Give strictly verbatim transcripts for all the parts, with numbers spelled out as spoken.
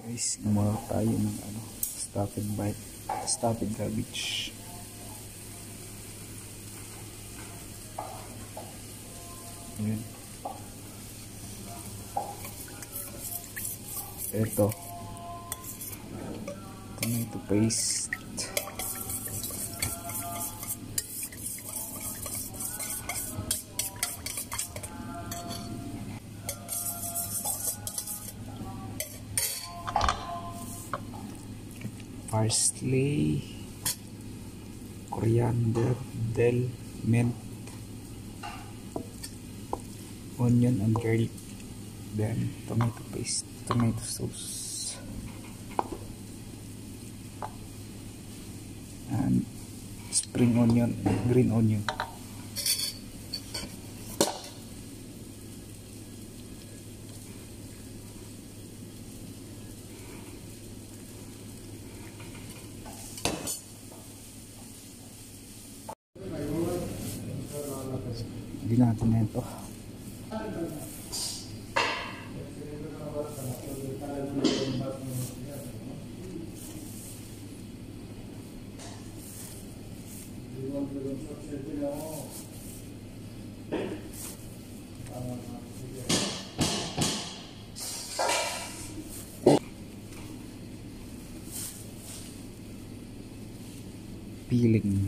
Guys, gumawa tayo ng ano, stuffed bite, stuffed cabbage. Ayan. Ito, tomato paste. Parsley, coriander, dill, mint, onion and garlic, then tomato paste, tomato sauce, and spring onion, green onion. Hindi natin na ito. Peeling.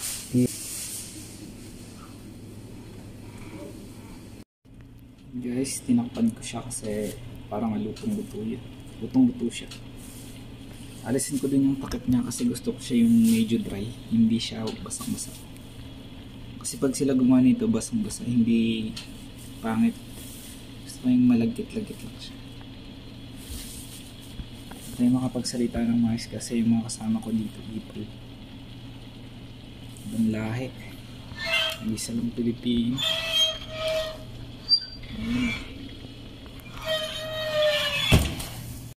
Guys, tinakpan ko siya kasi parang lutong-luto yun. Lutong-luto siya. Alisin ko din yung takip niya kasi gusto ko siya yung medyo dry, hindi siya basang-basa. Kasi pag sila gumawa nito basang-basa, hindi pangit. Gusto ko yung malagkit-lagkit lang siya. Hindi makapagsalita ng mais kasi yung mga kasama ko dito people. Ibang lahi. Hindi sa lang Pilipino.